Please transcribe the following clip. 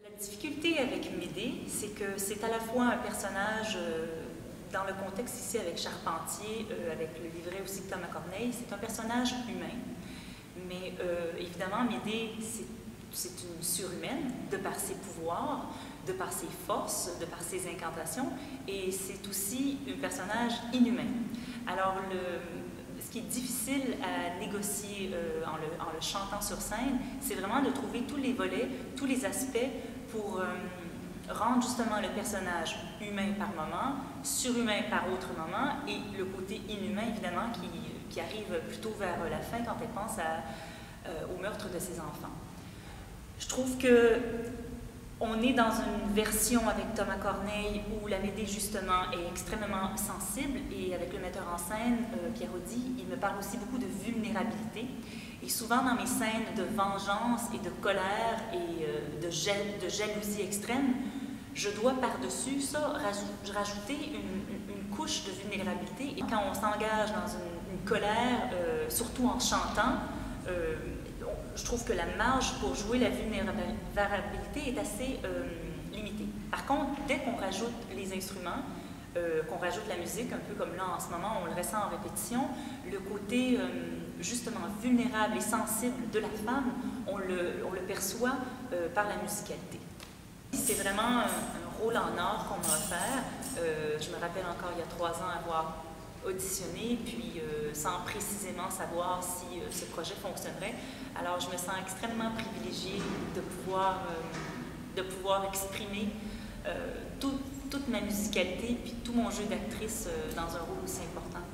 La difficulté avec Médée, c'est que c'est à la fois un personnage, dans le contexte ici avec Charpentier, avec le livret aussi de Thomas Corneille, c'est un personnage humain. Mais évidemment, Médée, c'est une surhumaine de par ses pouvoirs, de par ses forces, de par ses incantations, et c'est aussi un personnage inhumain. Alors, ce qui est difficile à négocier en le chantant sur scène, c'est vraiment de trouver tous les volets, tous les aspects pour rendre justement le personnage humain par moment, surhumain par autre moment, et le côté inhumain, évidemment, qui arrive plutôt vers la fin quand elle pense au meurtre de ses enfants. Je trouve que on est dans une version avec Thomas Corneille où la Médée, justement, est extrêmement sensible, et avec le metteur en scène, Pierre Audi, il me parle aussi beaucoup de vulnérabilité. Et souvent, dans mes scènes de vengeance et de colère et de jalousie extrême, je dois par-dessus ça rajouter une couche de vulnérabilité. Et quand on s'engage dans une colère, surtout en chantant, je trouve que la marge pour jouer la vulnérabilité est assez limitée. Par contre, dès qu'on rajoute les instruments, qu'on rajoute la musique, un peu comme là en ce moment, on le ressent en répétition, le côté justement vulnérable et sensible de la femme, on le perçoit par la musicalité. C'est vraiment un rôle en or qu'on m'a offert. Je me rappelle encore il y a 3 ans avoir auditionné, puis sans précisément savoir si ce projet fonctionnerait. Alors je me sens extrêmement privilégiée de pouvoir exprimer toute ma musicalité puis tout mon jeu d'actrice dans un rôle aussi important.